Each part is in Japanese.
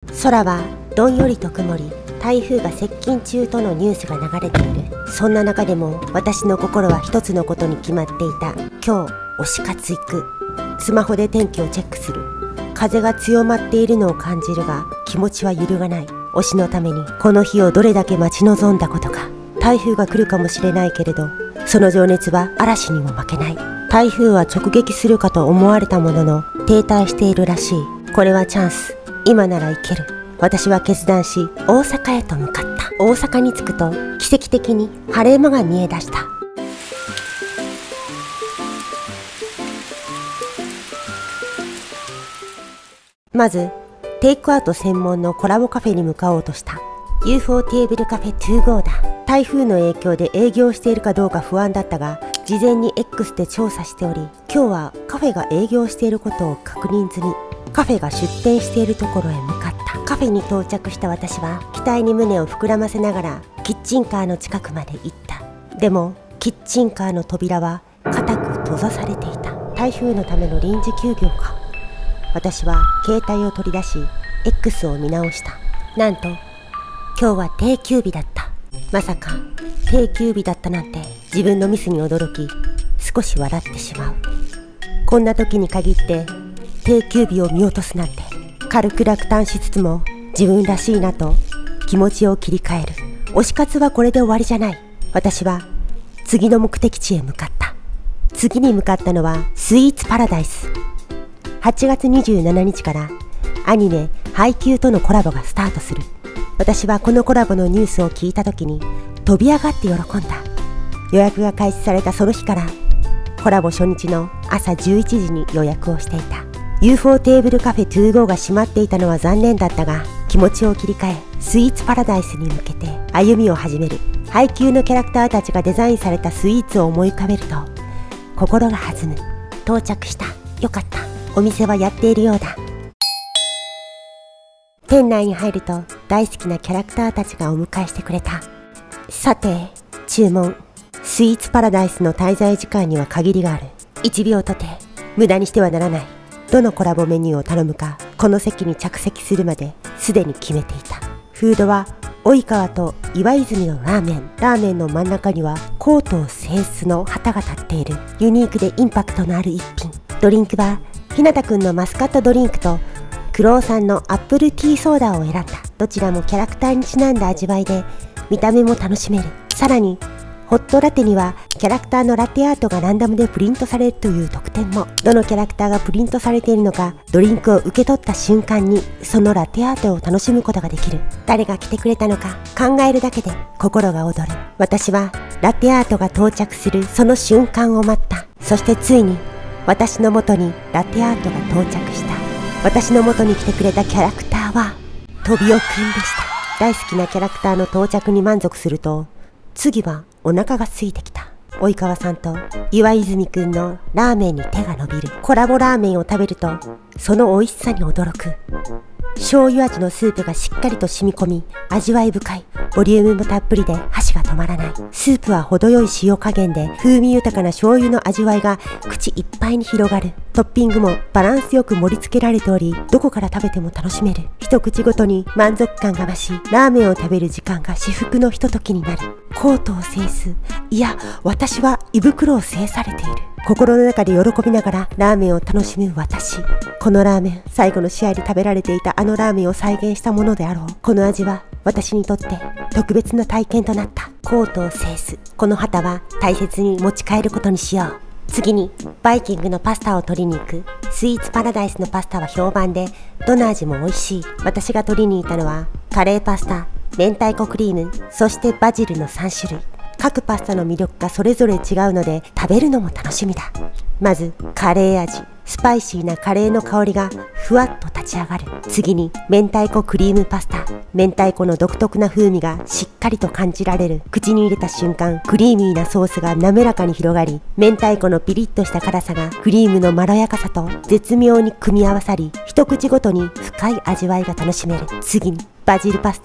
空はどんよりと曇り、台風が接近中とのニュースが流れている。そんな中でも私の心は一つのことに決まっていた。今日推し活行く。スマホで天気をチェックする。風が強まっているのを感じるが気持ちは揺るがない。推しのためにこの日をどれだけ待ち望んだことか。台風が来るかもしれないけれど、その情熱は嵐にも負けない。台風は直撃するかと思われたものの停滞しているらしい。これはチャンス。今なら行ける。私は決断し大阪へと向かった。大阪に着くと奇跡的に晴れ間が見え出した。まずテイクアウト専門のコラボカフェに向かおうとした。 UFO テーブルカフェ25だ。台風の影響で営業しているかどうか不安だったが、事前に X で調査しており、今日はカフェが営業していることを確認済み。カフェが出店しているところへ向かった。カフェに到着した私は期待に胸を膨らませながらキッチンカーの近くまで行った。でもキッチンカーの扉は固く閉ざされていた。台風のための臨時休業か。私は携帯を取り出し X を見直した。なんと今日は定休日だった。まさか定休日だったなんて。自分のミスに驚き少し笑ってしまう。こんな時に限って定休日を見落とすなんて。軽く落胆しつつも自分らしいなと気持ちを切り替える。推し活はこれで終わりじゃない。私は次の目的地へ向かった。次に向かったのはスイーツパラダイス。8月27日からアニメ「ハイキュー」とのコラボがスタートする。私はこのコラボのニュースを聞いた時に飛び上がって喜んだ。予約が開始されたその日からコラボ初日の朝11時に予約をしていた。 UFO テーブルカフェ25が閉まっていたのは残念だったが、気持ちを切り替えスイーツパラダイスに向けて歩みを始める。配給のキャラクターたちがデザインされたスイーツを思い浮かべると心が弾む。到着した。よかった。お店はやっているようだ。店内に入ると大好きなキャラクターたちがお迎えしてくれた。さて注文。スイーツパラダイスの滞在時間には限りがある。1秒とて無駄にしてはならない。どのコラボメニューを頼むかこの席に着席するまですでに決めていた。フードは及川と岩泉のラーメン。ラーメンの真ん中には江東清須の旗が立っている。ユニークでインパクトのある一品。ドリンクはひなたくんのマスカットドリンクとクロウさんのアップルティーソーダを選んだ。どちらもキャラクターにちなんだ味わいで見た目も楽しめる。さらにホットラテにはキャラクターのラテアートがランダムでプリントされるという特典も。どのキャラクターがプリントされているのか、ドリンクを受け取った瞬間にそのラテアートを楽しむことができる。誰が来てくれたのか考えるだけで心が躍る。私はラテアートが到着するその瞬間を待った。そしてついに私の元にラテアートが到着した。私の元に来てくれたキャラクターは飛びをくんでした。大好きなキャラクターの到着に満足すると、次はお腹が空いてきた。及川さんと岩泉くんのラーメンに手が伸びる。コラボラーメンを食べるとその美味しさに驚く。醤油味のスープがしっかりと染み込み味わい深い。ボリュームもたっぷりで箸が止まらない。スープは程よい塩加減で風味豊かな醤油の味わいが口いっぱいに広がる。トッピングもバランスよく盛り付けられており、どこから食べても楽しめる。一口ごとに満足感が増し、ラーメンを食べる時間が至福のひとときになる。江東清須、いや私は胃袋を制されている。心の中で喜びながらラーメンを楽しむ私。このラーメン、最後の試合で食べられていたあのラーメンを再現したものであろう。この味は私にとって特別な体験となった。江東清須、この旗は大切に持ち帰ることにしよう。次にバイキングのパスタを取りに行く。スイーツパラダイスのパスタは評判でどの味も美味しい。私が取りに行ったのはカレーパスタ、明太子クリーム、そしてバジルの3種類。各パスタの魅力がそれぞれ違うので食べるのも楽しみだ。まずカレー味。スパイシーなカレーの香りがふわっと立ち上がる。次に明太子クリームパスタ。明太子の独特な風味がしっかりと感じられる。口に入れた瞬間クリーミーなソースが滑らかに広がり、明太子のピリッとした辛さがクリームのまろやかさと絶妙に組み合わさり、一口ごとに深い味わいが楽しめる。次にバジルパスタ。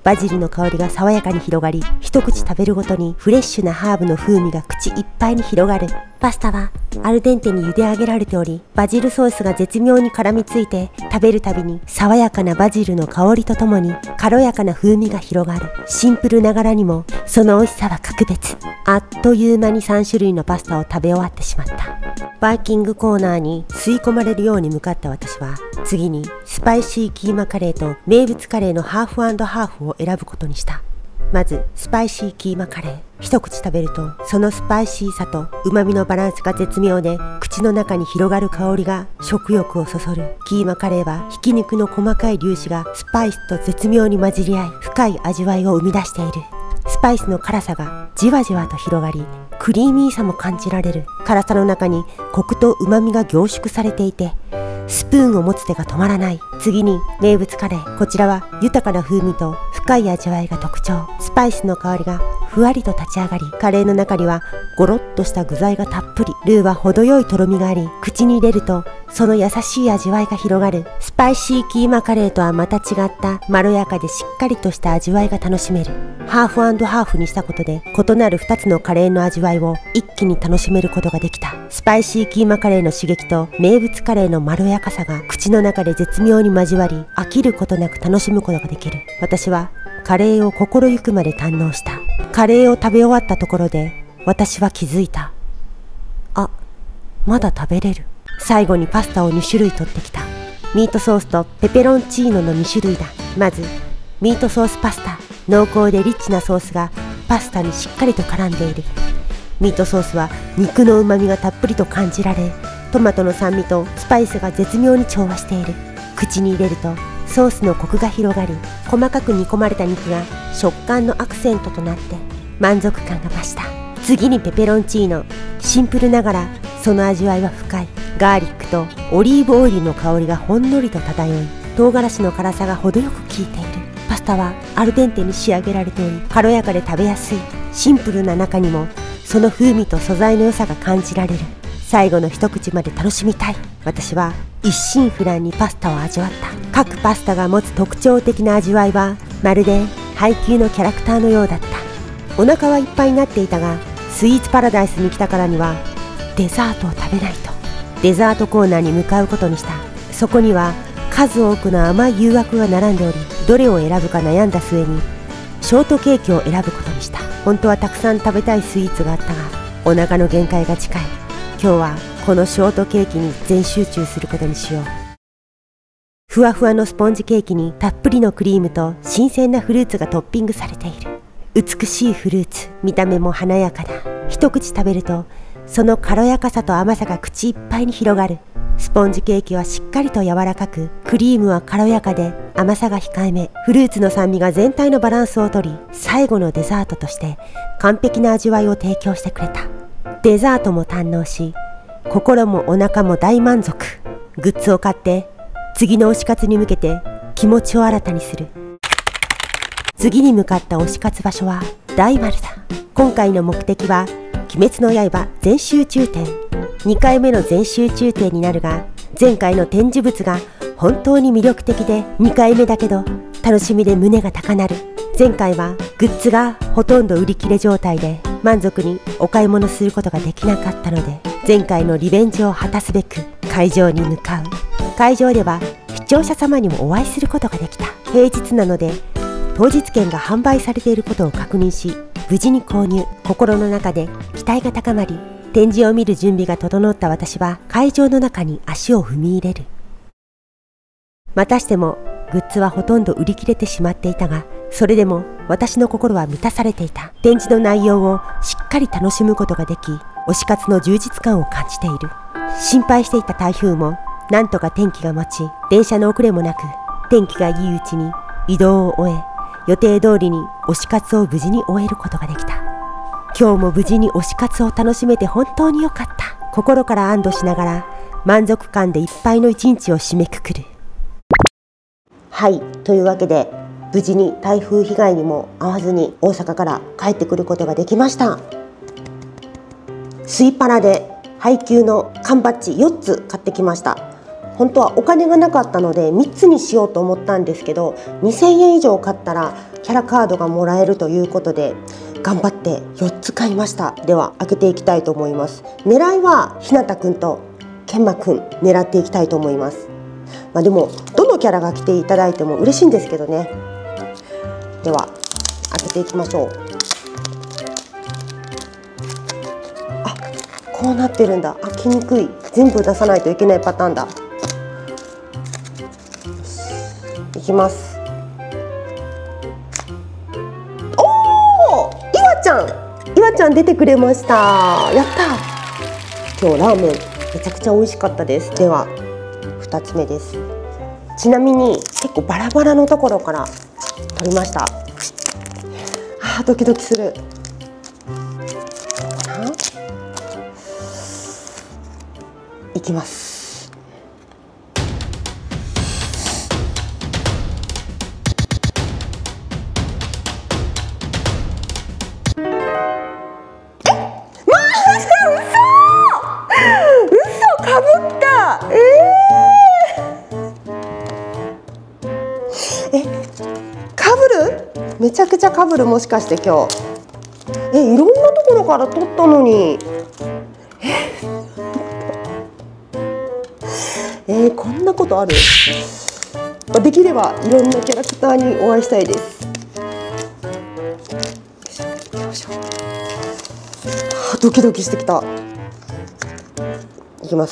バジルの香りが爽やかに広がり、一口食べるごとにフレッシュなハーブの風味が口いっぱいに広がる。パスタはアルデンテに茹で上げられており、バジルソースが絶妙に絡みついて、食べるたびに爽やかなバジルの香りとともに軽やかな風味が広がる。シンプルながらにもその美味しさは格別。あっという間に3種類のパスタを食べ終わってしまった。バイキングコーナーに吸い込まれるように向かった私は、次にスパイシーキーマカレーと名物カレーのハーフ&ハーフを選ぶことにした。まずスパイシーキーマカレー。一口食べるとそのスパイシーさと旨味のバランスが絶妙で、口の中に広がる香りが食欲をそそる。キーマカレーはひき肉の細かい粒子がスパイスと絶妙に混じり合い、深い味わいを生み出している。スパイスの辛さがじわじわと広がり、クリーミーさも感じられる。辛さの中にコクと旨味が凝縮されていて、スプーンを持つ手が止まらない。次に名物カレー。こちらは豊かな風味と深い味わいが特徴。スパイスの香りがふわりと立ち上がり、カレーの中にはゴロッとした具材がたっぷり。ルーは程よいとろみがあり、口に入れるとその優しい味わいが広がる。スパイシーキーマカレーとはまた違ったまろやかでしっかりとした味わいが楽しめる。ハーフ&ハーフにしたことで異なる2つのカレーの味わいを一気に楽しめることができた。スパイシーキーマカレーの刺激と名物カレーのまろやかさが口の中で絶妙に交わり、飽きることなく楽しむことができる。私はカレーを心ゆくまで堪能した。カレーを食べ終わったところで私は気づいた。あ、まだ食べれる。最後にパスタを2種類取ってきた。ミートソースとペペロンチーノの2種類だ。まずミートソースパスタ。濃厚でリッチなソースがパスタにしっかりと絡んでいる。ミートソースは肉の旨味がたっぷりと感じられ、トマトの酸味とスパイスが絶妙に調和している。口に入れるとソースのコクが広がり、細かく煮込まれた肉が食感のアクセントとなって満足感が増した。次にペペロンチーノ。シンプルながらその味わいは深い。ガーリックとオリーブオイルの香りがほんのりと漂い、唐辛子の辛さが程よく効いている。パスタはアルデンテに仕上げられており、軽やかで食べやすい。シンプルな中にもその風味と素材の良さが感じられる。最後の一口まで楽しみたい。私は一心不乱にパスタを味わった。各パスタが持つ特徴的な味わいはまるで配給のキャラクターのようだった。お腹はいっぱいになっていたが、スイーツパラダイスに来たからにはデザートを食べないと。デザートコーナーに向かうことにした。そこには数多くの甘い誘惑が並んでおり、どれを選ぶか悩んだ末にショートケーキを選ぶことにした。本当はたくさん食べたいスイーツがあったが、お腹の限界が近い。今日はこのショートケーキに全集中することにしよう。ふわふわのスポンジケーキにたっぷりのクリームと新鮮なフルーツがトッピングされている。美しいフルーツ、見た目も華やかだ。一口食べるとその軽やかさと甘さが口いっぱいに広がる。スポンジケーキはしっかりと柔らかく、クリームは軽やかで甘さが控えめ。フルーツの酸味が全体のバランスをとり、最後のデザートとして完璧な味わいを提供してくれた。デザートも堪能し、心もお腹も大満足。グッズを買って次の推し活に向けて気持ちを新たにする。次に向かった推し活場所は大丸だ。今回の目的は鬼滅の刃全集中展。2回目の全集中展になるが、前回の展示物が本当に魅力的で2回目だけど楽しみで胸が高鳴る。前回はグッズがほとんど売り切れ状態で満足にお買い物することができなかったので、前回のリベンジを果たすべく会場に向かう。会場では視聴者様にもお会いすることができた。平日なので当日券が販売されていることを確認し、無事に購入。心の中で期待が高まり、展示を見る準備が整った私は会場の中に足を踏み入れる。またしてもグッズはほとんど売り切れてしまっていたが、それでも私の心は満たされていた。展示の内容をしっかり楽しむことができ、推し活の充実感を感じている。心配していた台風もなんとか天気が持ち、電車の遅れもなく、天気がいいうちに移動を終え、予定通りに推し活を無事に終えることができた。今日も無事に推し活を楽しめて本当に良かった。心から安堵しながら満足感でいっぱいの一日を締めくくる。はい、というわけで無事に台風被害にも遭わずに大阪から帰ってくることができました。スイパラで配給の缶バッジ4つ買ってきました。 本当はお金がなかったので3つにしようと思ったんですけど、2000円以上買ったらキャラカードがもらえるということで頑張って4つ買いました。では開けていきたいと思います。狙いはひなたくんとけんまくん狙っていきたいと思います。でもどのキャラが来ていただいても嬉しいんですけどね。では開けていきましょう。あ、こうなってるんだ。開きにくい。全部出さないといけないパターンだ。いきます。おー、いわちゃん出てくれました。やった。今日ラーメンめちゃくちゃ美味しかったです。では2つ目です。ちなみに結構バラバラのところから取りました。ドキドキする。いきます。嘘かぶった。かぶる？めちゃくちゃかぶる。もしかして今日いろんなところから取ったのにこんなことある？できればいろんなキャラクターにお会いしたいです。ドキドキしてきた。いきます。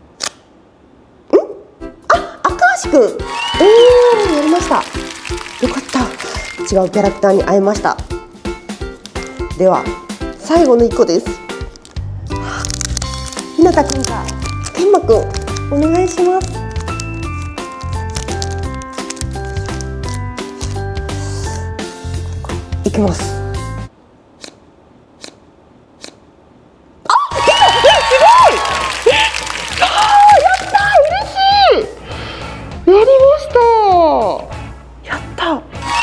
赤橋くん。やりました。よかった。違うキャラクターに会えました。では最後の1個です。ひなたくんかけんまくんお願いします。いきます。出た！すごい！やった！嬉しい！やりました！やった！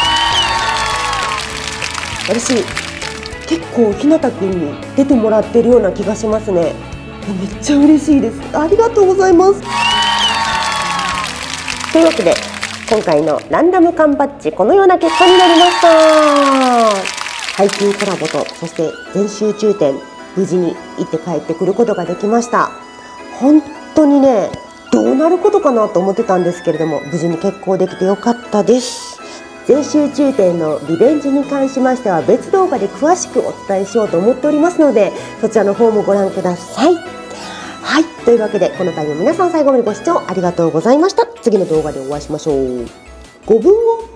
嬉しい。結構ひなたくんに出てもらってるような気がしますね。めっちゃ嬉しいです。ありがとうございます。というわけで今回のランダム缶バッジ、このような結果になりました。配信コラボとそして全集中展、無事に行って帰ってくることができました。本当にね、どうなることかなと思ってたんですけれども、無事に決行できてよかったです。全集中展のリベンジに関しましては別動画で詳しくお伝えしようと思っておりますので、そちらの方もご覧ください。はい、というわけでこの回も皆さん最後までご視聴ありがとうございました。次の動画でお会いしましょう。ご分を